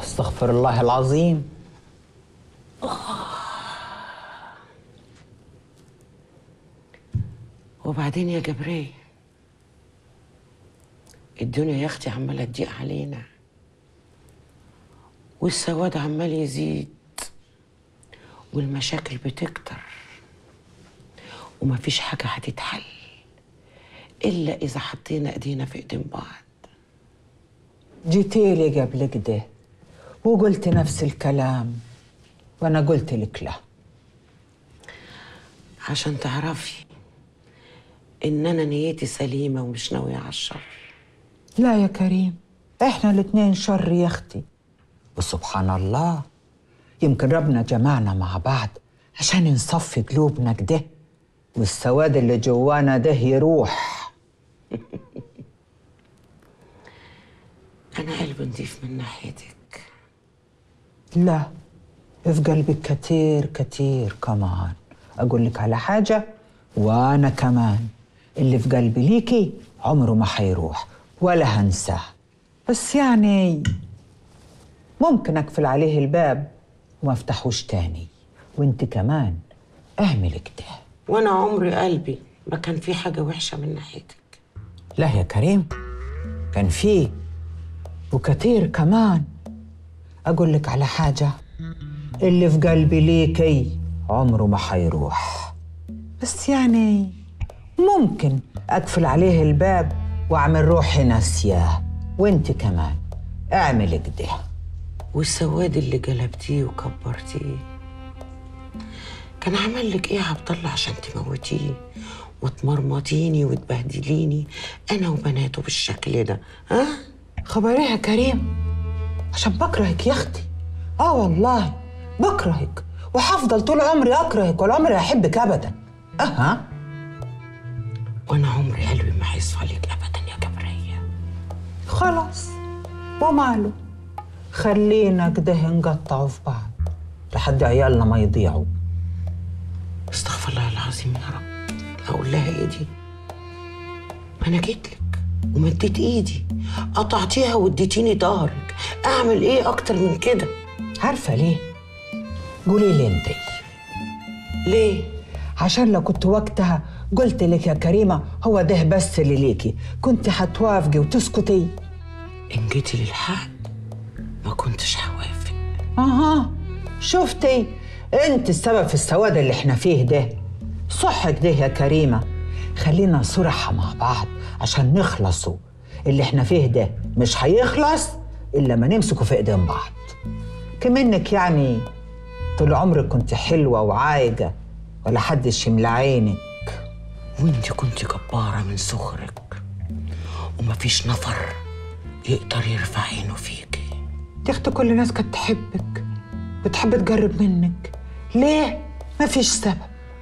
استغفر الله العظيم. وبعدين يا جبرية، الدنيا يا اختي عماله تضيق علينا، والسواد عمال يزيد، والمشاكل بتكتر، ومفيش حاجه هتتحل الا اذا حطينا ايدينا في ايدين بعض. جيتيلي قبل كده وقلت نفس الكلام، وانا قلت لك لا، عشان تعرفي ان انا نيتي سليمه ومش ناويه على الشر. لا يا كريم، احنا الاتنين شر يا اختي، وسبحان الله يمكن ربنا جمعنا مع بعض عشان نصفي قلوبنا كده والسواد اللي جوانا ده يروح. انا قلبي نضيف من ناحيتك. لا، في قلبك كتير كتير كمان. اقول لك على حاجه، وانا كمان اللي في قلبي ليكي عمره ما حيروح ولا هنساه، بس يعني ممكن اقفل عليه الباب وما افتحوش تاني، وانت كمان اعملي كده. وانا عمري قلبي ما كان في حاجه وحشه من ناحيتك. لا يا كريم، كان فيه وكتير كمان. اقول لك على حاجه، اللي في قلبي ليكي عمره ما حيروح، بس يعني ممكن اقفل عليه الباب واعمل روحي ناسياه، وانت كمان اعملي كده. والسواد اللي جلبتيه وكبرتيه كان عمل لك ايه يا عبد الله عشان تموتيه وتمرمطيني وتبهدليني انا وبناته بالشكل ده؟ ها؟ خبر ايه يا كريم؟ عشان بكرهك يا اختي. اه والله بكرهك، وحفضل طول عمري اكرهك ولا عمري احبك ابدا. اها. وانا عمري قلبي ما هيصفى لك ابدا يا جبرية. خلاص، وماله، خلينا كده نقطعوا في بعض لحد عيالنا ما يضيعوا. استغفر الله العظيم يا رب. اقول لها ايه دي؟ ما انا جيت لك ومديت ايدي، قطعتيها واديتيني ظهرك، اعمل ايه اكتر من كده؟ عارفه ليه؟ قولي لي انتي ليه؟ عشان لو كنت وقتها قلت لك يا كريمه هو ده بس اللي ليكي كنت هتوافقي وتسكتي. ان جيتي للحق ما كنتش هوافق. اها، شفتي؟ انت السبب في السواد اللي احنا فيه ده. صح كده يا كريمه، خلينا صراحه مع بعض عشان نخلصوا. اللي احنا فيه ده مش هيخلص الا ما نمسكوا في ايدين بعض. كمنك يعني طول عمرك كنت حلوه وعايجه ولا حدش يملى عينك. وانت كنت جباره من صغرك ومفيش نفر يقدر يرفع عينه فيكي. يا اختي كل الناس كانت تحبك، بتحب تقرب منك، ليه؟ مفيش سبب.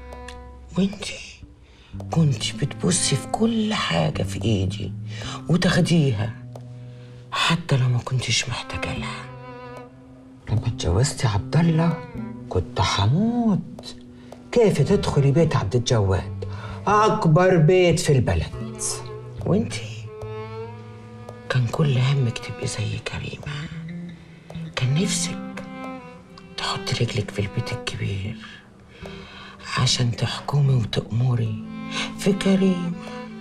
وانتي كنتي بتبصي في كل حاجة في ايدي وتاخديها حتى لو ما كنتش محتاجة لها. لما اتجوزتي عبد الله كنت حموت كيف تدخلي بيت عبد الجواد، أكبر بيت في البلد. وانتي كان كل همك تبقي زي كريمة. كان نفسك تحطي رجلك في البيت الكبير عشان تحكمي وتأمري في كريمة.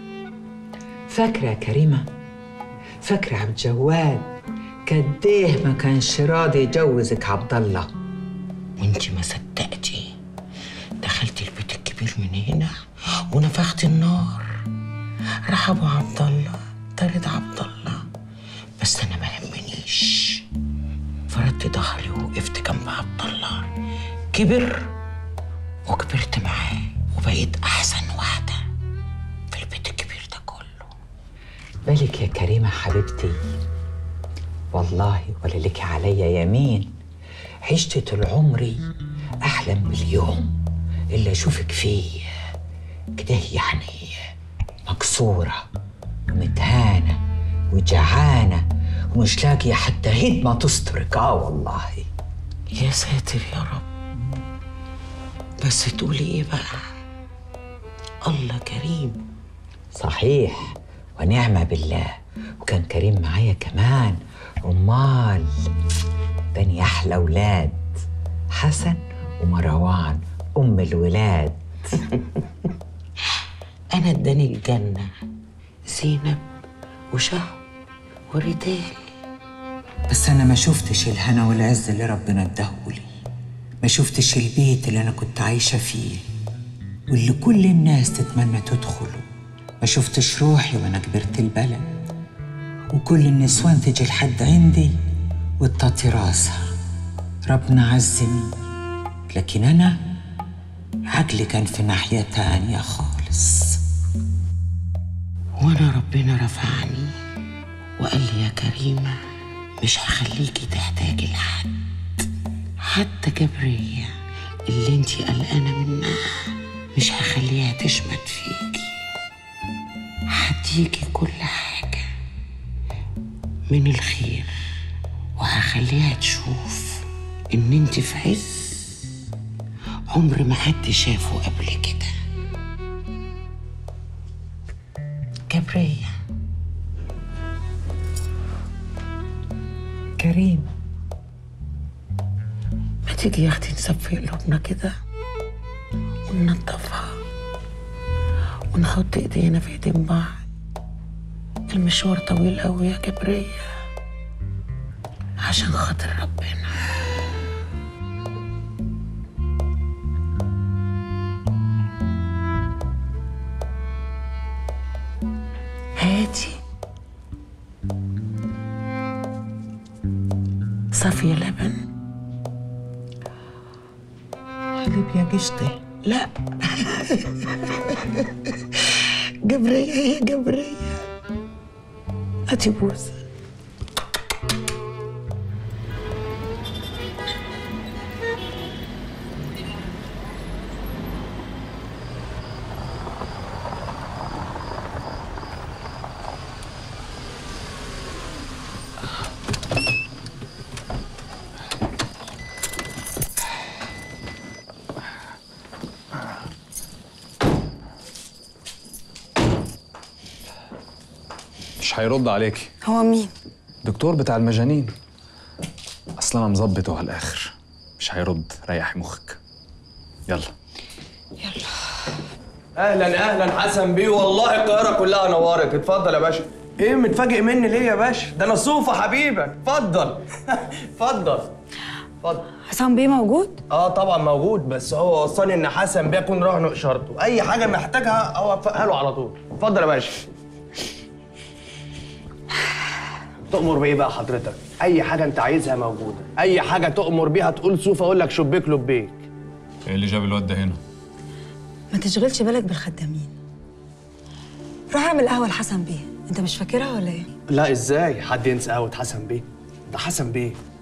فاكرة يا كريمة؟ فاكرة عبد الجواد كديه ما كانش راضي يجوزك عبد الله، وانتي ما صدقتي دخلتي البيت الكبير من هنا ونفختي النار. راح ابو عبد الله طرد عبد الله، بس انا ما همنيش، فردت ظهري ووقفت جنب عبد الله. كبر وكبرت معاه وبقيت احسن واحده في البيت الكبير ده كله. بالك يا كريمة حبيبتي، والله ولا لك عليا يمين عشت طول عمري احلم باليوم اللي اشوفك فيه كده، يعني مكسوره ومتهانه وجعانه ومش لاقيه حتى هدمه تسترك. والله يا ساتر يا رب. بس تقولي ايه بقى؟ الله كريم. صحيح ونعمه بالله، وكان كريم معايا كمان. امال تاني أحلى ولاد، حسن ومروان أم الولاد. أنا اداني الجنة زينب وشهو وريتال، بس أنا ما شفتش الهنا والعز اللي ربنا اداهولي، ما شفتش البيت اللي أنا كنت عايشة فيه واللي كل الناس تتمنى تدخله، ما شفتش روحي وأنا كبرت البلد وكل النسوان تجي لحد عندي وتطي راسها. ربنا عزني، لكن أنا عقلي كان في ناحية تانية خالص. وأنا ربنا رفعني وقال لي يا كريمة مش هخليكي تحتاجي لحد، حتى جبرية اللي انتي قلقانة منها مش هخليها تشمت فيكي، هديكي كل حاجة من الخير وهخليها تشوف ان انتي في عز عمر ما حد شافه قبل كده. جبرية، كريم، ما تيجي يا اختي نصفي قلوبنا كده وننضفها ونحط ايدينا في ايدين بعض. المشوار طويل قوي يا جبرية عشان خاطر ربنا. هاتي صافية لبن. حليب يا قشطة. لا جبرية يا جبرية، هاتي بوسة. مش هيرد عليكي. هو مين؟ دكتور بتاع المجانين. اصل انا مظبطه على الاخر، مش هيرد. ريحي مخك. يلا يلا. اهلا اهلا حسن بيه، والله القاهره كلها نورت. اتفضل يا باشا. ايه متفاجئ مني ليه يا باشا؟ ده انا صوفه حبيبك. اتفضل اتفضل اتفضل. حسن بيه موجود؟ اه طبعا موجود، بس هو وصاني ان حسن بيه يكون رهن اشارته، اي حاجه محتاجها اوفقها له على طول. اتفضل يا باشا. تؤمر بايه بقى حضرتك؟ اي حاجه انت عايزها موجوده، اي حاجه تؤمر بيها تقول صوفه اقول لك شبيك لبيك. ايه اللي جاب الواد ده هنا؟ ما تشغلش بالك بالخدامين. روح اعمل قهوه لحسن بيه، انت مش فاكرها ولا ايه؟ لا ازاي حد ينسى قهوه حسن بيه؟ ده حسن بيه